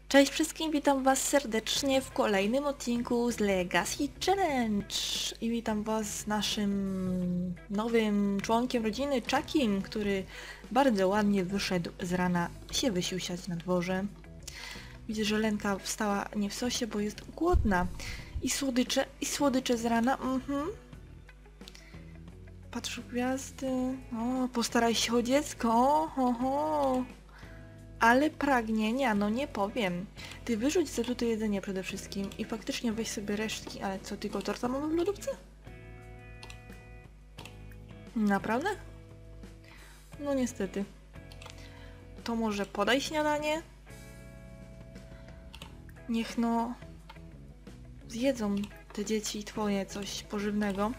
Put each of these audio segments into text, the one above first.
Cześć wszystkim, witam was serdecznie w kolejnym odcinku z Legacy Challenge i witam was z naszym nowym członkiem rodziny, Chuckiem, który bardzo ładnie wyszedł z rana się wysiusiać na dworze. Widzę, że Lenka wstała nie w sosie, bo jest głodna. I słodycze z rana, Patrz w gwiazdy, o, postaraj się o dziecko, ho. Ale pragnienia, no nie powiem. Ty wyrzuć zepsute jedzenie przede wszystkim i faktycznie weź sobie resztki, ale co, tylko torta mamy w lodówce? Naprawdę? No niestety. To może podaj śniadanie? Niech no... zjedzą te dzieci twoje coś pożywnego.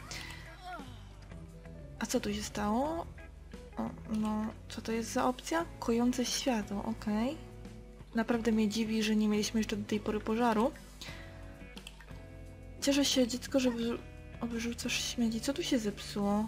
A co tu się stało? O, no, co to jest za opcja? Kojące światło, okej. Naprawdę mnie dziwi, że nie mieliśmy jeszcze do tej pory pożaru. Cieszę się, dziecko, że wyrzucasz śmieci. Co tu się zepsuło?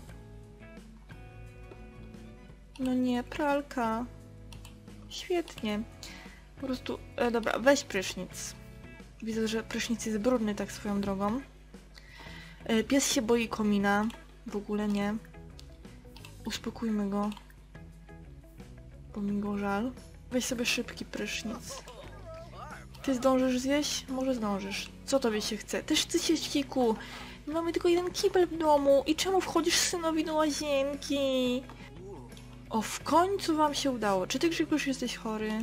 No nie, pralka. Świetnie. Po prostu, dobra, weź prysznic. Widzę, że prysznic jest brudny tak swoją drogą. Pies się boi komina. W ogóle nie. Uspokójmy go. Bo mi go żal. Weź sobie szybki prysznic. Ty zdążysz zjeść? Może zdążysz. Co tobie się chce? Też chce się ściku. Mamy tylko jeden kibel w domu. I czemu wchodzisz synowi do łazienki? O, w końcu wam się udało. Czy ty, Grzegorz, jesteś chory?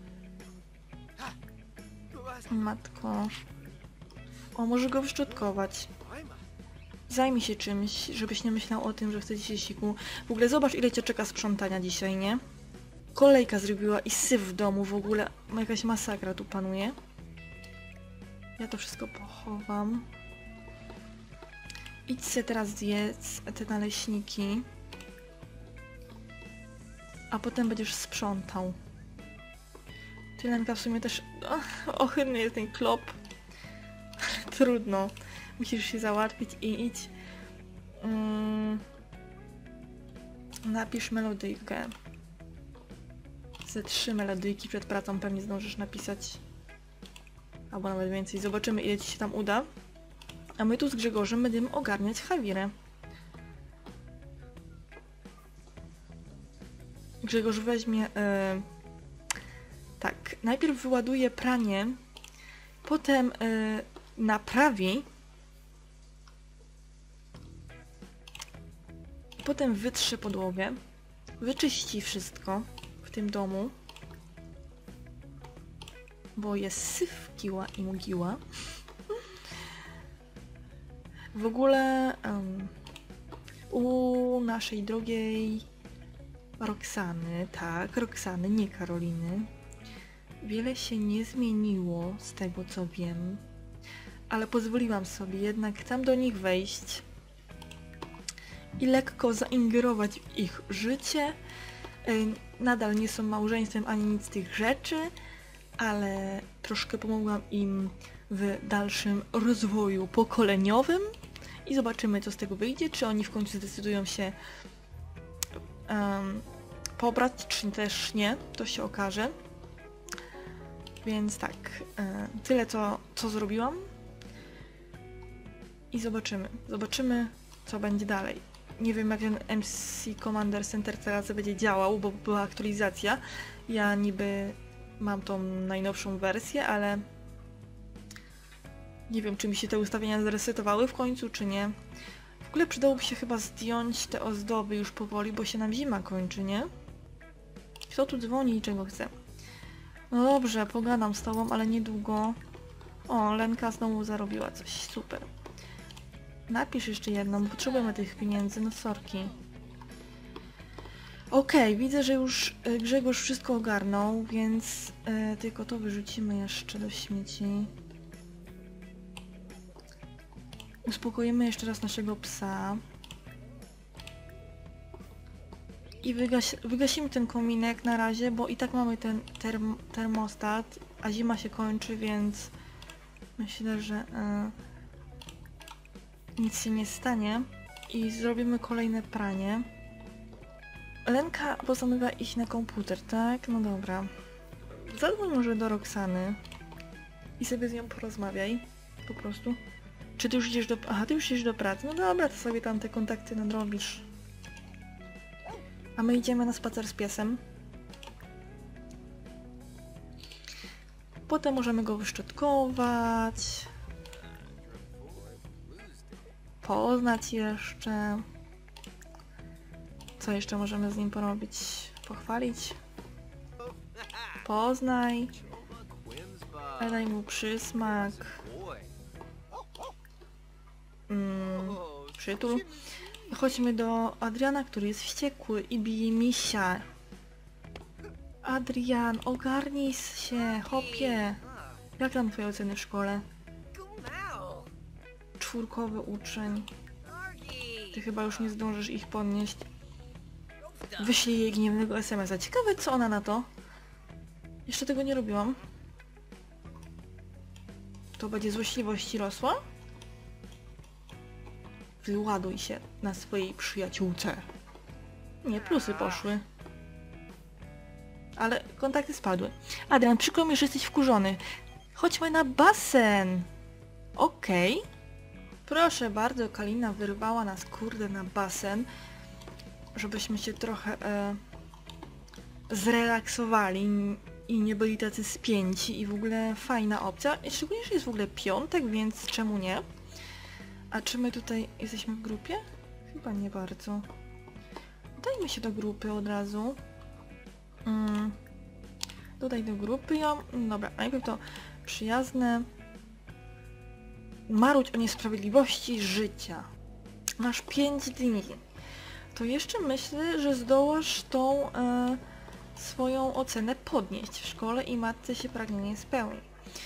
Matko. O, może go wyszczotkować. Zajmij się czymś, żebyś nie myślał o tym, że chce ci się siku. W ogóle zobacz, ile cię czeka sprzątania dzisiaj, nie? Kolejka zrobiła i syf w domu, w ogóle jakaś masakra tu panuje. Ja to wszystko pochowam. Idź se teraz zjedz te naleśniki. A potem będziesz sprzątał. Ty, Lenka, w sumie też... ohydny jest ten klop. Trudno. Musisz się załatwić i idź. Napisz melodyjkę. Ze 3 melodyjki przed pracą pewnie zdążysz napisać. Albo nawet więcej. Zobaczymy, ile ci się tam uda. A my tu z Grzegorzem będziemy ogarniać Hawirę. Grzegorz weźmie... tak, najpierw wyładuje pranie, potem naprawi, potem wytrze podłogę, wyczyści wszystko w tym domu, bo jest syf, kiła i mogiła. W ogóle u naszej drogiej Roxany, tak, Roxany, nie Karoliny, wiele się nie zmieniło z tego, co wiem, ale pozwoliłam sobie jednak tam do nich wejść i lekko zaingerować w ich życie. Nadal nie są małżeństwem ani nic z tych rzeczy, ale troszkę pomogłam im w dalszym rozwoju pokoleniowym i zobaczymy, co z tego wyjdzie, czy oni w końcu zdecydują się pobrać, czy też nie, to się okaże. Więc tak, tyle co zrobiłam i zobaczymy, co będzie dalej. Nie wiem, jak ten MC Commander Center teraz będzie działał, bo była aktualizacja. Ja niby mam tą najnowszą wersję, ale nie wiem, czy mi się te ustawienia zresetowały w końcu, czy nie. W ogóle przydałoby się chyba zdjąć te ozdoby już powoli, bo się nam zima kończy, nie? Kto tu dzwoni i czego chce? No dobrze, pogadam z tobą, ale niedługo. O, Lenka znowu zarobiła coś, super. Napisz jeszcze jedną, potrzebujemy tych pieniędzy, no sorki. Okej, widzę, że już Grzegorz wszystko ogarnął, więc tylko to wyrzucimy jeszcze do śmieci. Uspokoimy jeszcze raz naszego psa. I wygasimy ten kominek na razie, bo i tak mamy ten termostat, a zima się kończy, więc myślę, że nic się nie stanie. I zrobimy kolejne pranie. Lenka postanowiła iść na komputer, tak? No dobra. Zadzwoń może do Roxany. i sobie z nią porozmawiaj. Po prostu. Czy ty już idziesz do... Aha, ty już idziesz do pracy. No dobra, to sobie tam te kontakty nadrobisz. A my idziemy na spacer z piesem. Potem możemy go wyszczotkować. Poznać jeszcze. Co jeszcze możemy z nim porobić? Pochwalić? Poznaj. Daj mu przysmak. Przytul. Chodźmy do Adriana, który jest wściekły i bije misia. Adrian, ogarnij się, hopie. Jak tam twoje oceny w szkole? 4 uczeń. Ty chyba już nie zdążysz ich podnieść. Wyślij jej gniewnego SMS-a. Ciekawe, co ona na to. Jeszcze tego nie robiłam. To będzie złośliwości rosła? Wyładuj się na swojej przyjaciółce. Nie, plusy poszły. Ale kontakty spadły. Adrian, przykro mi, że jesteś wkurzony. Chodźmy na basen. Okej. Proszę bardzo, Kalina wyrwała nas, kurde, na basen. Żebyśmy się trochę zrelaksowali i nie byli tacy spięci i w ogóle fajna opcja. Szczególnie, że jest w ogóle piątek, więc czemu nie? A czy my tutaj jesteśmy w grupie? Chyba nie bardzo. Dajmy się do grupy od razu. Dodaj do grupy ją. Dobra, najpierw to przyjazne. Marudź o niesprawiedliwości życia. Masz 5 dni. To jeszcze myślę, że zdołasz tą swoją ocenę podnieść w szkole i matce się pragnienie spełni.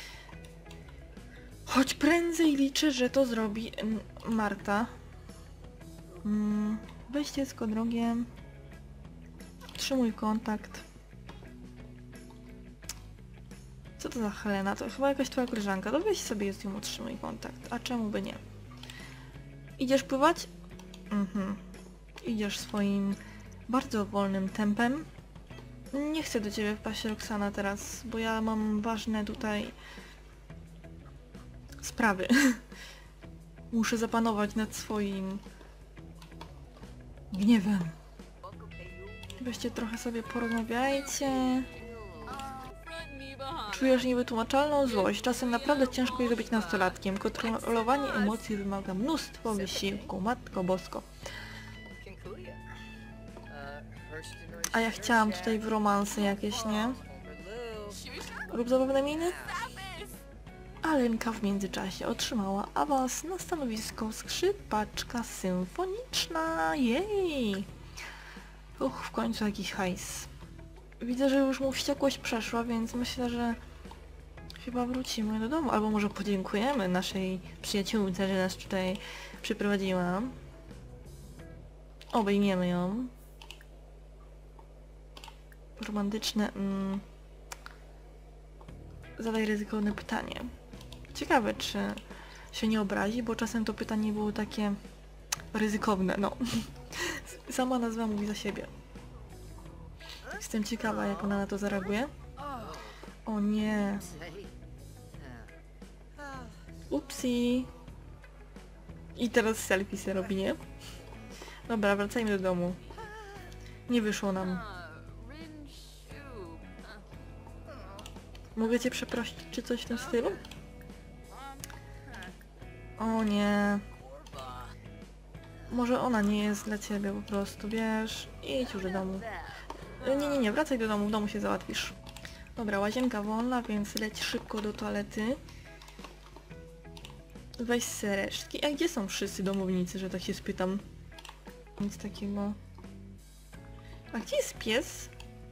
Choć prędzej liczę, że to zrobi Marta. Weź dziecko drogie. Utrzymuj kontakt. Co to za Helena? To chyba jakaś twoja koleżanka. To weź sobie z nią utrzymuj kontakt. A czemu by nie? Idziesz pływać? Idziesz swoim bardzo wolnym tempem. Nie chcę do ciebie wpaść, Roxana, teraz, bo ja mam ważne tutaj sprawy. Muszę zapanować nad swoim gniewem. Weźcie trochę sobie porozmawiajcie. Czujesz niewytłumaczalną złość. Czasem naprawdę ciężko jest być nastolatkiem. Kontrolowanie emocji wymaga mnóstwo wysiłku. Matko Bosko. A ja chciałam tutaj w romanse jakieś, nie? Rób zabawne miny? Alenka w międzyczasie otrzymała awans na stanowisko skrzypaczka symfoniczna. Jej! W końcu jakiś hajs. Widzę, że już mu wściekłość przeszła, więc myślę, że chyba wrócimy do domu. Albo może podziękujemy naszej przyjaciółce, że nas tutaj przyprowadziła. Obejmiemy ją. Romantyczne... Zadaj ryzykowne pytanie. Ciekawe, czy się nie obrazi, bo czasem to pytanie było takie ryzykowne, no. Sama nazwa mówi za siebie. Jestem ciekawa, jak ona na to zareaguje. O nie. Upsi. I teraz selfie se robi, nie? Dobra, wracajmy do domu. Nie wyszło nam. Mogę cię przeprosić, czy coś w tym stylu? O nie. Może ona nie jest dla ciebie po prostu, wiesz? Idź już do domu. Nie, wracaj do domu, w domu się załatwisz. Dobra, łazienka wolna, więc leć szybko do toalety. Weź se resztki. A gdzie są wszyscy domownicy, że tak się spytam? Nic takiego. A gdzie jest pies?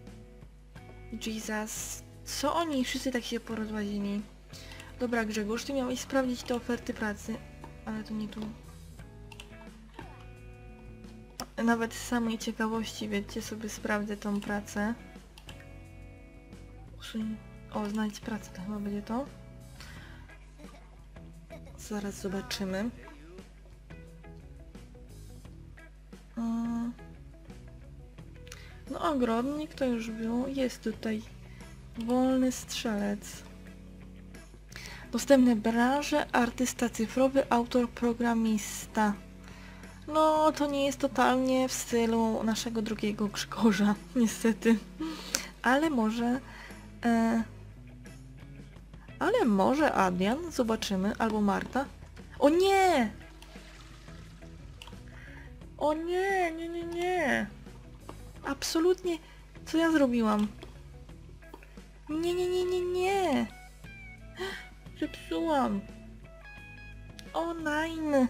Jesus. Co oni wszyscy tak się porozłazili? Dobra, Grzegorz, ty miałeś sprawdzić te oferty pracy. Ale to nie tu. Nawet z samej ciekawości, wiecie, sobie sprawdzę tą pracę. O, znajdź pracę, to chyba będzie to. Zaraz zobaczymy. No ogrodnik to już był. Jest tutaj wolny strzelec. Dostępne branże, artysta cyfrowy, autor, programista. No, to nie jest totalnie w stylu naszego drugiego Grzegorza, niestety. Ale może... ale może Adrian, zobaczymy, albo Marta. O nie! O nie, nie, nie, nie! Absolutnie, co ja zrobiłam? Nie, nie, nie, nie, nie! Zepsułam! O nein!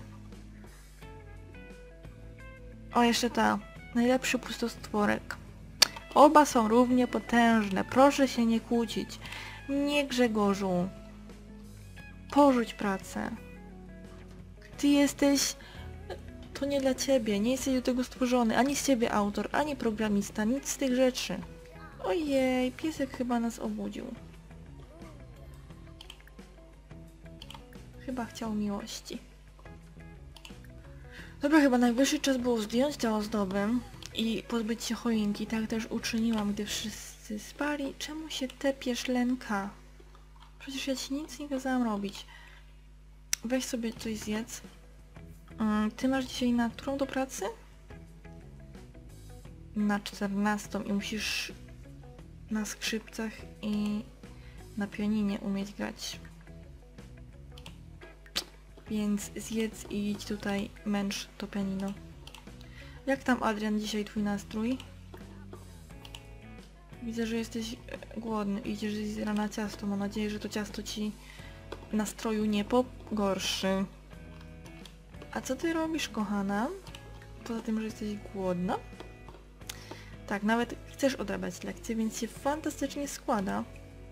O, jeszcze ta. Najlepszy pustostworek. Oba są równie potężne. Proszę się nie kłócić. Nie, Grzegorzu. Porzuć pracę. Ty jesteś... To nie dla ciebie. Nie jesteś do tego stworzony. Ani z ciebie autor, ani programista. Nic z tych rzeczy. Ojej, piesek chyba nas obudził. Chyba chciał miłości. Dobra, chyba najwyższy czas było zdjąć te ozdoby i pozbyć się choinki. Tak też uczyniłam, gdy wszyscy spali. Czemu się tepiesz, Lenka? Przecież ja ci nic nie kazałam robić. Weź sobie coś zjedz. Ty masz dzisiaj na którą do pracy? Na 14 i musisz na skrzypcach i na pianinie umieć grać. Więc zjedz i idź tutaj, męcz to pianino. Jak tam, Adrian, dzisiaj twój nastrój? Widzę, że jesteś głodny i idziesz zjeść z rana ciasto. Mam nadzieję, że to ciasto ci nastroju nie pogorszy. A co ty robisz, kochana? Poza tym, że jesteś głodna? Tak, nawet chcesz odrabiać lekcje, więc się fantastycznie składa.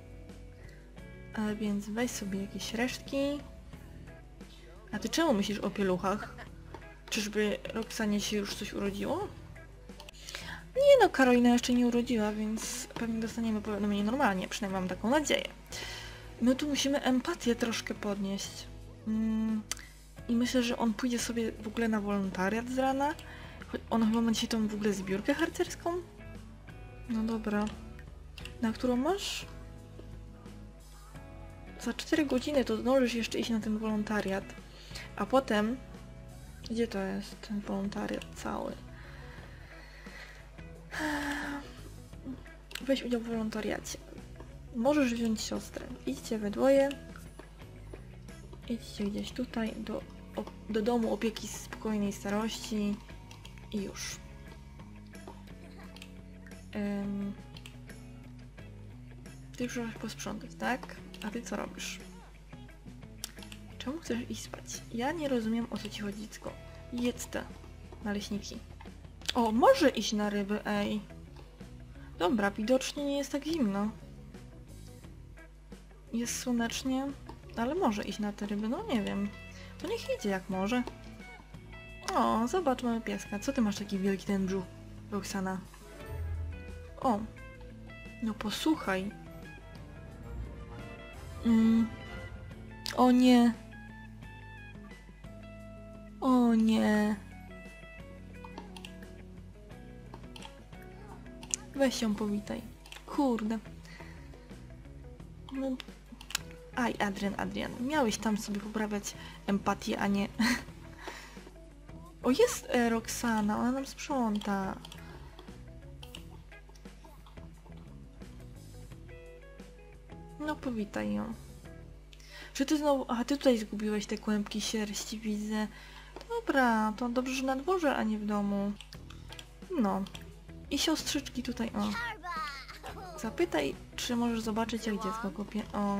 Więc weź sobie jakieś resztki. A ty czemu myślisz o pieluchach? Czyżby Roxanie się już coś urodziło? Nie no, Karolina jeszcze nie urodziła, więc pewnie dostaniemy powiadomienie normalnie, przynajmniej mam taką nadzieję. My tu musimy empatię troszkę podnieść. I myślę, że on pójdzie sobie w ogóle na wolontariat z rana. On chyba ma dzisiaj tą w ogóle zbiórkę harcerską. No dobra. Na którą masz? Za 4 godziny to zdążysz jeszcze iść na ten wolontariat. A potem... Gdzie to jest ten wolontariat cały? Weź udział w wolontariacie. Możesz wziąć siostrę. Idźcie we dwoje. Idźcie gdzieś tutaj do domu opieki spokojnej starości. I już. Ty już możesz posprzątać, tak? A ty co robisz? Czemu chcesz iść spać? Ja nie rozumiem, o co ci chodzi, dziecko. Jedz te naleśniki. O, może iść na ryby, ej. Dobra, widocznie nie jest tak zimno. Jest słonecznie, ale może iść na te ryby, no nie wiem. To niech idzie jak może. O, zobacz, mamy pieska. Co ty masz taki wielki ten brzuch, Roxana? O, no posłuchaj. O nie. O nie. Weź ją powitaj. Kurde. No. Aj, Adrian. Miałeś tam sobie poprawiać empatię, a nie... O, jest Roxana, ona nam sprząta. No, powitaj ją. Czy ty znowu... Aha, ty tutaj zgubiłeś te kłębki sierści, widzę. Dobra, to dobrze, że na dworze, a nie w domu. No. I siostrzyczki tutaj, o. Zapytaj, czy możesz zobaczyć, jak dziecko kopie. O.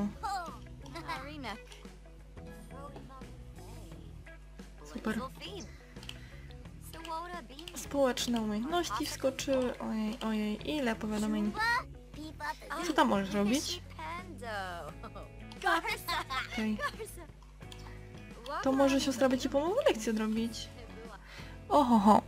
Super. Społeczne umiejętności wskoczyły. Ojej, ile powiadomień. Co tam możesz robić? Okay. To może siostra by ci pomogła lekcję odrobić. Ohoho.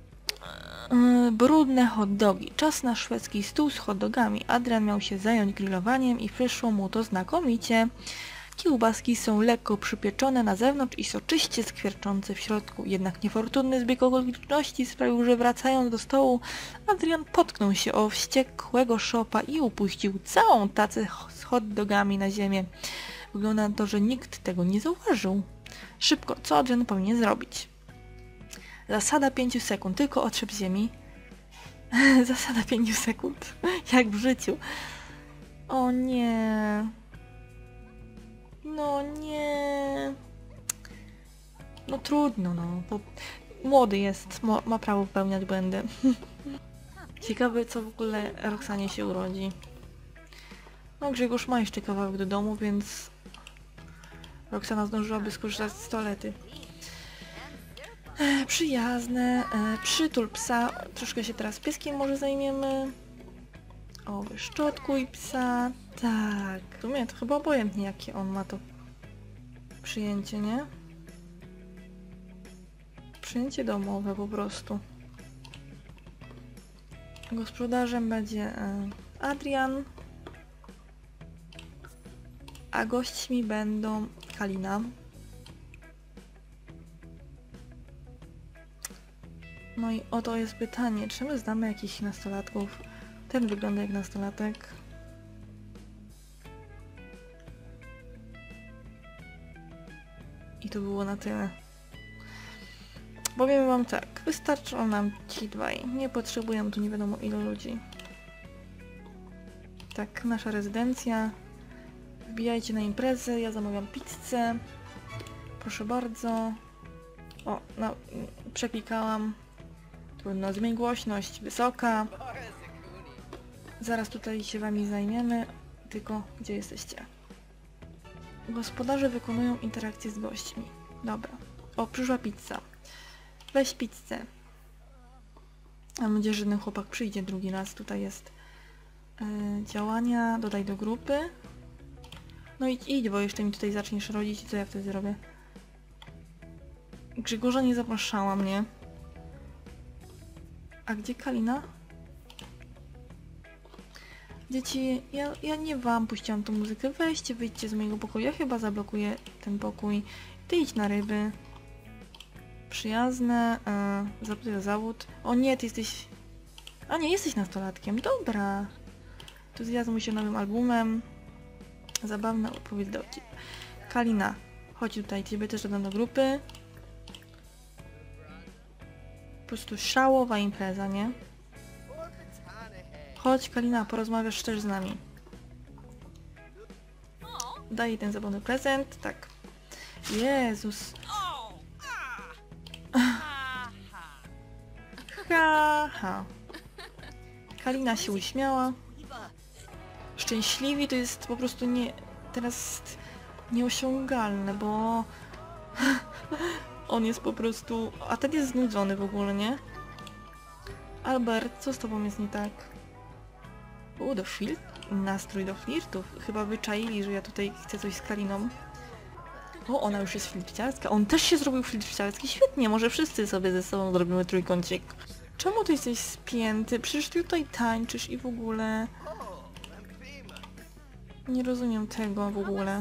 Brudne hot dogi. Czas na szwedzki stół z hot dogami. Adrian miał się zająć grillowaniem i wyszło mu to znakomicie. Kiełbaski są lekko przypieczone na zewnątrz i soczyście skwierczące w środku. Jednak niefortunny zbieg okoliczności sprawił, że wracając do stołu, Adrian potknął się o wściekłego szopa i upuścił całą tacę z hot dogami na ziemię. Wygląda na to, że nikt tego nie zauważył. Szybko, co Adrian powinien zrobić? Zasada 5 sekund, tylko otrzep ziemi. Zasada 5 sekund, jak w życiu. O nie. No nie. No trudno, no. Bo młody jest, ma prawo popełniać błędy. Ciekawe, co w ogóle Roxanie się urodzi. No Grzegorz ma jeszcze kawałek do domu, więc Roxana zdążyłaby skorzystać z toalety. Przyjazne, przytul psa. Troszkę się teraz pieskiem może zajmiemy. O, wyszczotkuj psa. Tak, w sumie to chyba obojętnie jakie on ma to przyjęcie, nie? Przyjęcie domowe po prostu. Gospodarzem będzie Adrian, a gośćmi będą Kalina. No i oto jest pytanie, czy my znamy jakichś nastolatków? Ten wygląda jak nastolatek. I to było na tyle. Powiem wam tak, wystarczą nam ci dwaj. Nie potrzebujemy tu nie wiadomo ilu ludzi. Tak, nasza rezydencja. Wbijajcie na imprezę, ja zamawiam pizzę. Proszę bardzo. O, no, przeklikałam. Trudno, zmień głośność, wysoka. Zaraz tutaj się wami zajmiemy. Tylko, gdzie jesteście? Gospodarze wykonują interakcje z gośćmi. Dobra. O, przyszła pizza. Weź pizzę. Mam nadzieję, że ten chłopak przyjdzie drugi raz. Tutaj jest działania, dodaj do grupy. No idź, bo jeszcze mi tutaj zaczniesz rodzić i co ja wtedy zrobię? Grzegorza nie zapraszała mnie. A gdzie Kalina? Dzieci, ja nie wam puściłam tą muzykę. Weźcie, wyjdźcie z mojego pokoju. Ja chyba zablokuję ten pokój. Ty idź na ryby. Przyjazne. Zapytaj o zawód. O nie, ty jesteś... A nie, jesteś nastolatkiem. Dobra. Tu zjazd się nowym albumem. Zabawna opowieść do ciebie. Kalina, chodź tutaj. Ciebie też dodam do grupy. Po prostu szałowa impreza, nie? Chodź Kalina, porozmawiasz też z nami. Daj jej ten zabawny prezent, tak. Jezus. Ha, ha. Kalina się uśmiała. Szczęśliwi to jest po prostu teraz nieosiągalne, bo on jest po prostu... A ten jest znudzony w ogóle, nie? Albert, co z tobą jest nie tak? Nastrój do flirtów. Chyba wyczaili, że ja tutaj chcę coś z Kaliną. O, ona już jest flirciarska. On też się zrobił flirciarski. Świetnie, może wszyscy sobie ze sobą zrobimy trójkącik. Czemu ty jesteś spięty? Przecież ty tutaj tańczysz i w ogóle... Nie rozumiem tego w ogóle.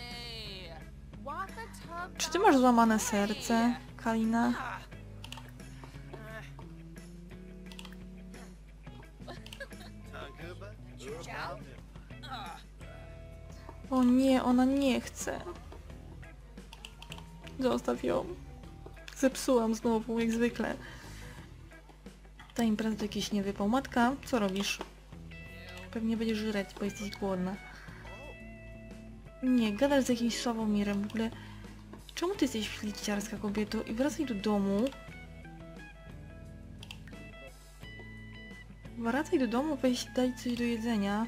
Czy ty masz złamane serce, Kalina? O nie, ona nie chce. Zostaw ją. Zepsułam znowu, jak zwykle. Ta impreza to jakiś niewypał. Matka, co robisz? Pewnie będziesz żreć, bo jesteś głodna. Nie, gadasz z jakimś Sławomirem w ogóle. Czemu ty jesteś flirciarska, kobieto? I wracaj do domu. Wracaj do domu, weź daj coś do jedzenia.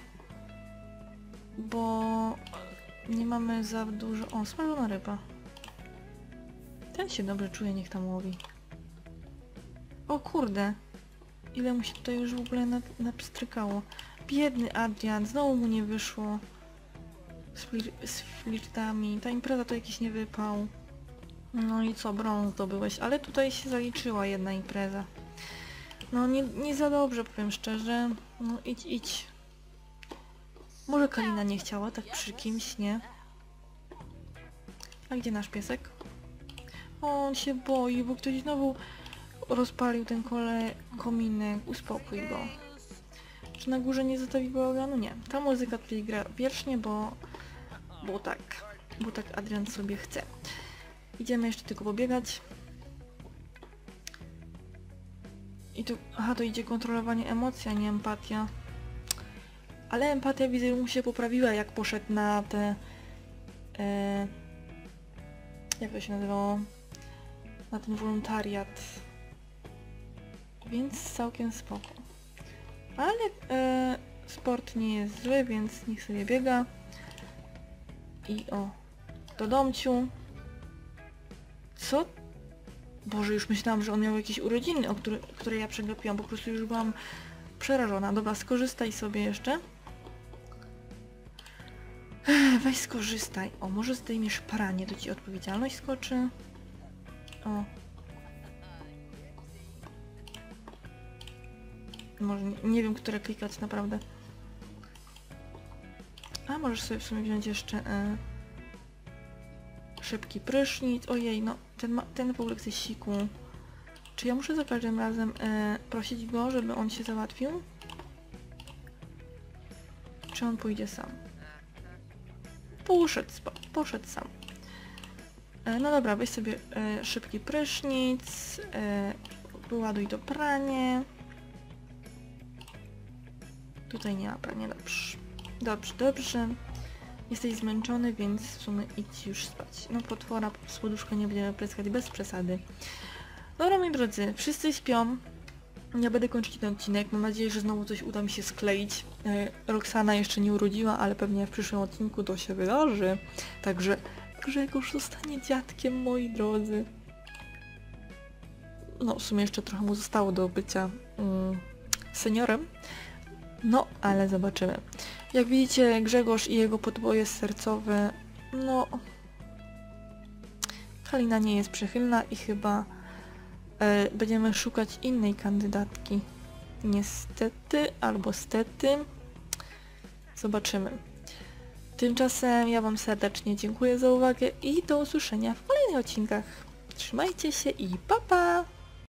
Bo nie mamy za dużo... O, smażona ryba. Ten się dobrze czuje, niech tam łowi. O kurde. Ile mu się tutaj już w ogóle napstrykało. Biedny Adrian, znowu mu nie wyszło. Z flirtami. Ta impreza to jakiś niewypał. No i co, brąz zdobyłeś. Ale tutaj się zaliczyła jedna impreza. No nie za dobrze, powiem szczerze. No idź. Może Kalina nie chciała, tak przy kimś, nie? A gdzie nasz piesek? O, on się boi, bo ktoś znowu rozpalił ten kominek. Uspokój go. Czy na górze nie zostawi bałaganu? Nie. Ta muzyka tutaj gra wiecznie, bo tak. bo tak Adrian sobie chce. Idziemy jeszcze tylko pobiegać. I tu, aha, to idzie kontrolowanie emocji, a nie empatia. Ale empatia widzę, że mu się poprawiła, jak poszedł na te... jak to się nazywało? Na ten wolontariat. Więc całkiem spoko. Ale sport nie jest zły, więc niech sobie biega. I o, do domciu. Co? Boże, już myślałam, że on miał jakieś urodziny, które ja przegapiłam. Po prostu już byłam przerażona. Dobra, skorzystaj sobie jeszcze. Weź skorzystaj. O, może zdejmiesz pranie, to ci odpowiedzialność skoczy. O. Może nie wiem, które klikać naprawdę. A możesz sobie w sumie wziąć jeszcze szybki prysznic. Ojej, no ten w ogóle chce siku. Czy ja muszę za każdym razem prosić go, żeby on się załatwił? Czy on pójdzie sam? Poszedł sam. No dobra, weź sobie szybki prysznic, wyładuj to pranie. Tutaj nie ma prania, dobrze. Dobrze. Jesteś zmęczony, więc w sumie idź już spać. No potwora z poduszką nie będziemy pryskać bez przesady. Dobra, moi drodzy, wszyscy śpią. Ja będę kończyć ten odcinek. Mam nadzieję, że znowu coś uda mi się skleić. Roxana jeszcze nie urodziła, ale pewnie w przyszłym odcinku to się wydarzy. Także Grzegorz zostanie dziadkiem, moi drodzy. No, w sumie jeszcze trochę mu zostało do bycia seniorem. No, ale zobaczymy. Jak widzicie, Grzegorz i jego podboje sercowe, no... Halina nie jest przychylna i chyba będziemy szukać innej kandydatki. Niestety, albo stety. Zobaczymy. Tymczasem ja wam serdecznie dziękuję za uwagę i do usłyszenia w kolejnych odcinkach. Trzymajcie się i pa pa!